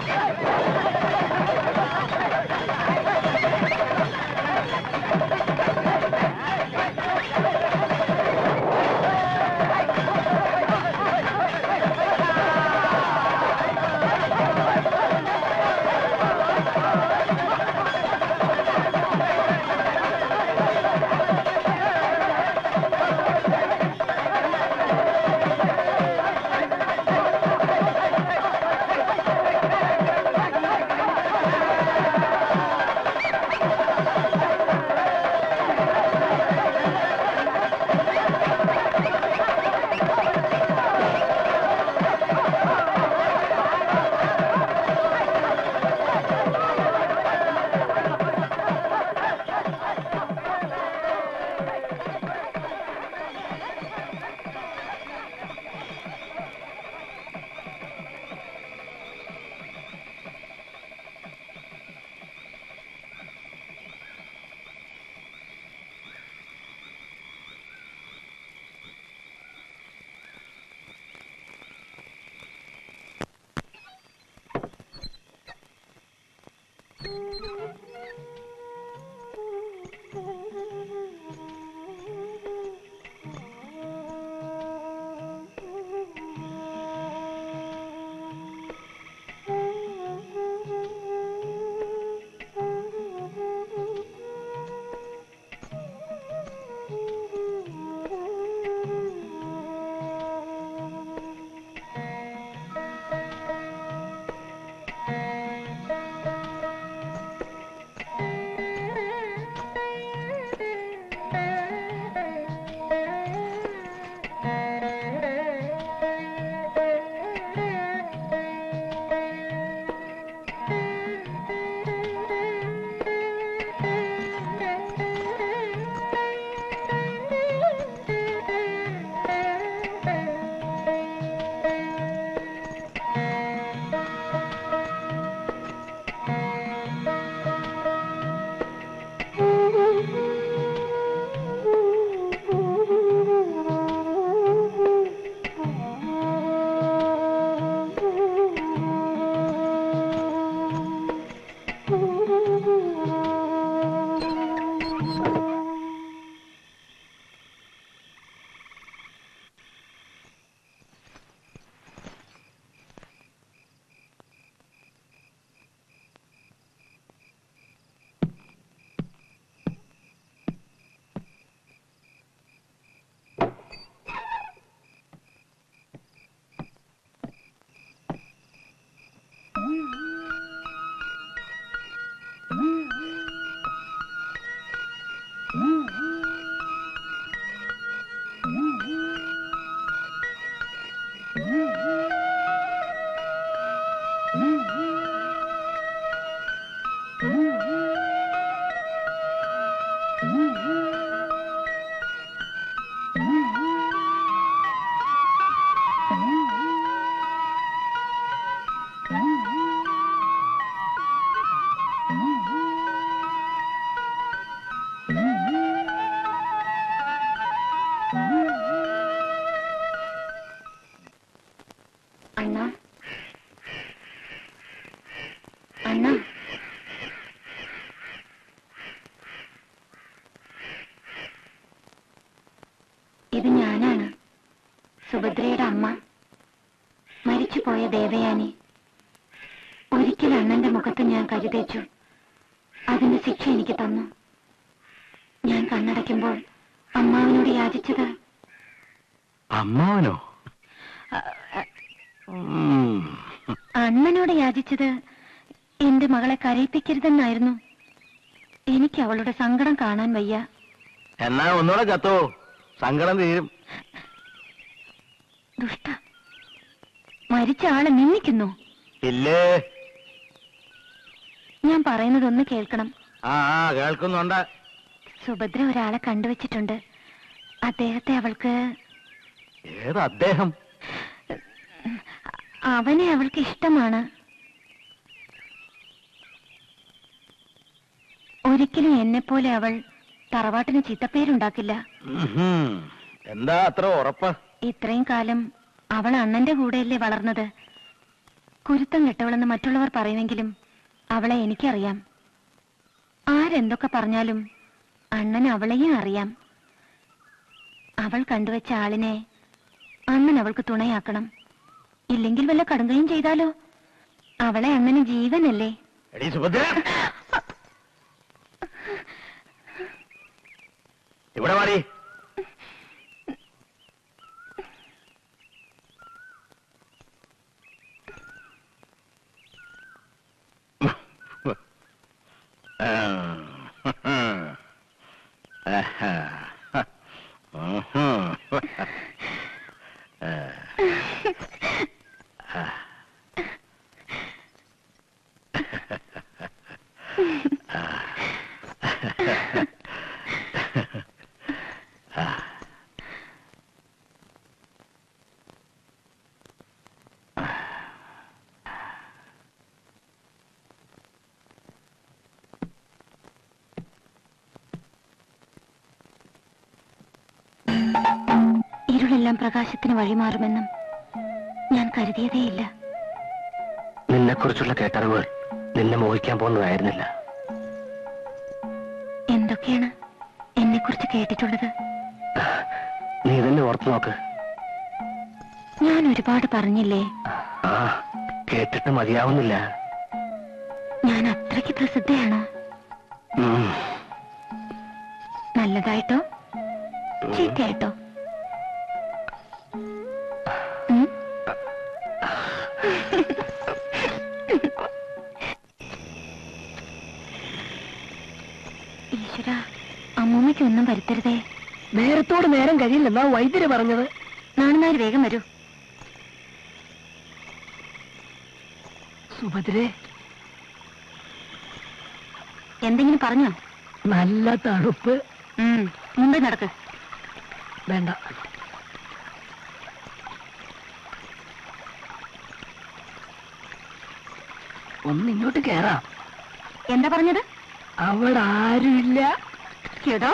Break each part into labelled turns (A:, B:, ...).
A: ഇത് ഞാനാണ്, സുഭദ്രയുടെ അമ്മ, മരിച്ചുപോയ ദേവയാനി. ഒരിക്കൽ അണ്ണന്റെ മുഖത്ത് ഞാൻ കരുതേച്ചു. അതിന്റെ ശിക്ഷ എനിക്ക് തന്നു. ഞാൻ കണ്ണടയ്ക്കുമ്പോൾ അമ്മാവനോട് യാചിച്ചത്.
B: അമ്മാവനോ?
A: അണ്ണനോട് യാചിച്ചത് എന്റെ മകളെ കരയിപ്പിക്കരുതെന്നായിരുന്നു. എനിക്ക് അവളുടെ സങ്കടം കാണാൻ വയ്യ.
B: എന്നാ ഒന്നുകൂടെ ചത്തോ, സങ്കടം തീരും.
A: ദുഷ്ട, മരിച്ച ആളെ നിന്ദിക്കുന്നു.
B: ഇല്ലേ,
A: ഞാൻ പറയുന്നത് ഒന്ന് കേൾക്കണം.
B: കേൾക്കുന്നുണ്ട്.
A: സുഭദ്ര ഒരാളെ കണ്ടുവച്ചിട്ടുണ്ട്. അദ്ദേഹത്തെ അവൾക്ക്.
B: ഏത് അദ്ദേഹം?
A: അവനെ അവൾക്ക് ഇഷ്ടമാണ്. ഒരിക്കലും എന്നെപ്പോലെ അവൾ തറവാട്ടിന് ചീത്തപ്പേരുണ്ടാക്കില്ല.
B: എന്താ അത്ര ഉറപ്പ്?
A: ഇത്രയും കാലം അവൾ അണ്ണന്റെ കൂടെയല്ലേ വളർന്നത്. കുരുത്തം കെട്ടവളെന്ന് മറ്റുള്ളവർ പറയുമെങ്കിലും അവളെ എനിക്കറിയാം. ആരെന്തൊക്കെ പറഞ്ഞാലും അണ്ണന് അവളെയും അറിയാം. അവൾ കണ്ടുവച്ച ആളിനെ അണ്ണൻ അവൾക്ക് തുണയാക്കണം. ഇല്ലെങ്കിൽ വല്ല കടുങ്കയും ചെയ്താലോ? അവളെ അണ്ണന് ജീവനല്ലേ?
B: ഇവിടെ മാറി.
A: ഇരുളെല്ലാം പ്രകാശത്തിന് വഴിമാറുമെന്നും ഞാൻ കരുതിയതേയില്ല.
B: നിന്നെക്കുറിച്ചുള്ള കേട്ടറിവുകൾ നിന്നെ മോഹിക്കാൻ പോകുന്നതായിരുന്നില്ല.
A: എന്തൊക്കെയാണ് എന്നെക്കുറിച്ച് കേട്ടിട്ടുള്ളത്?
B: നീ തന്നെ ഓർത്തു നോക്ക്.
A: ഞാൻ ഒരുപാട് പറഞ്ഞില്ലേ?
B: ആ, കേട്ടിട്ട് മതിയാവുന്നില്ല.
A: ഞാൻ അത്രയ്ക്ക് പ്രസിദ്ധയാണോ? നല്ലതായിട്ടോ ചീത്തയായിട്ടോ? ഈശ്വര, അമ്മൂമ്മയ്ക്കൊന്നും വരുത്തരുതേ.
C: നേരത്തോട് നേരം കഴിയില്ലെന്നാ വൈദ്യര് പറഞ്ഞത്.
A: നാണുനാര് വേഗം വരൂ.
C: സുഭദ്രേ,
A: എന്തെങ്കിലും പറഞ്ഞോ?
C: നല്ല തണുപ്പ്.
A: മുമ്പേ നടക്ക്.
C: വേണ്ട, ഒന്നിങ്ങോട്ട് കേറാം.
A: എന്താ പറഞ്ഞത്?
C: അവിടെ ആരുമില്ല.
A: കേട്ടോ?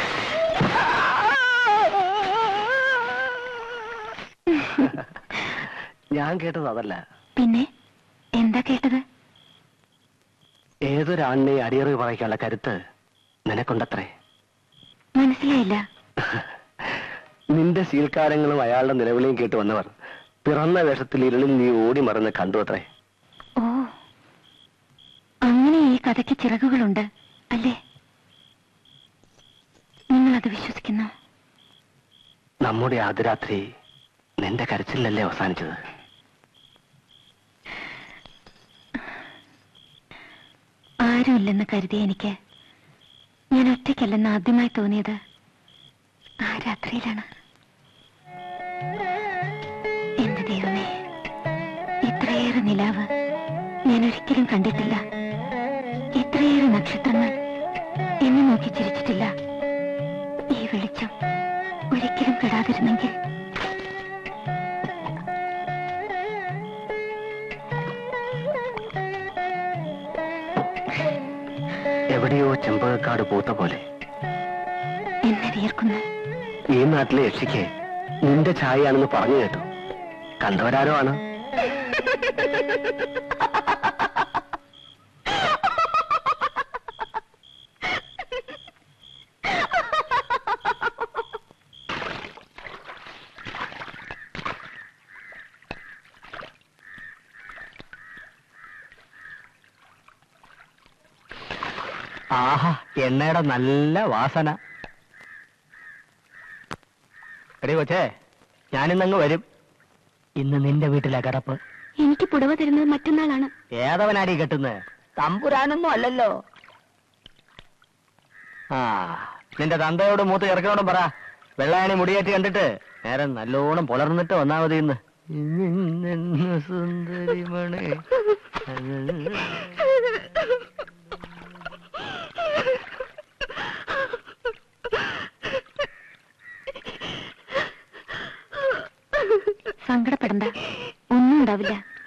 B: ഞാൻ കേട്ടത് അതല്ല.
A: പിന്നെ എന്താ കേട്ടത്?
B: ഏതൊരാണിനെ അടിയറവ് പറയിക്കാനുള്ള കരുത്ത് നിനക്കുണ്ടത്രേ.
A: മനസ്സിലായില്ല.
B: നിന്റെ ശീൽക്കാരങ്ങളും അയാളുടെ നിലവിളിയും കേട്ട് വന്നവർ പിറന്ന വേഷത്തിൽ ഇരുളിൽ നീ ഓടി മറന്ന് കണ്ടു അത്രേ.
A: ഓ, അങ്ങനെ ഈ കഥയ്ക്ക് ചിറകുകളുണ്ട് അല്ലേ? നിങ്ങളത് വിശ്വസിക്കുന്നു?
B: നമ്മുടെ ആദ്യ രാത്രി നിന്റെ കരച്ചിലല്ലേ അവസാനിച്ചത്?
A: ആരുമില്ലെന്ന് കരുതിയ എനിക്ക് ഞാൻ ഒറ്റയ്ക്കല്ലെന്ന് ആദ്യമായി തോന്നിയത് ആ രാത്രിയിലാണ്. എന്റെ ദൈവമേ, ഇത്രയേറെ നിലാവ് ഞാൻ ഒരിക്കലും കണ്ടിട്ടില്ല. ഇത്രയേറെ നക്ഷത്രങ്ങൾ എന്നെ നോക്കി ചിരിച്ചിട്ടില്ല. ഈ വെളിച്ചം ഒരിക്കലും കെടാതിരുന്നെങ്കിൽ.
B: എവിടെയോ ചെമ്പകക്കാട് പൂത്ത പോലെ
A: എന്നെ വിയർക്കുന്നു.
B: ഈ നാട്ടിലെ യക്ഷിക്ക് നിന്റെ ഛായയാണെന്ന് പറഞ്ഞു കേട്ടു. കണ്ടവരാരോ ആണ്. ആഹാ, എണ്ണയുടെ നല്ല വാസന. എടീ കൊച്ചേ, ഞാനിന്നങ്ങ് വരും.
C: ഇന്ന് നിന്റെ വീട്ടിലെ കിടപ്പ്.
A: എനിക്ക് പുടവ തരുന്നത് മറ്റന്നാളാണ്.
B: ഏതവനാടി കെട്ടുന്നത്?
C: തമ്പുരാനൊന്നും അല്ലല്ലോ.
B: ആ, നിന്റെ തന്തയോട് മൂത്ത് ഇറക്കനോടും പറ, വെള്ളായണി മുടിയേറ്റ് കണ്ടിട്ട് നേരം നല്ലോണം പുലർന്നിട്ട് വന്നാ മതി. ഇന്ന് സുന്ദരിമണി.
A: സങ്കടപ്പെടണ്ട, ഒന്നും ഉണ്ടാവില്ല.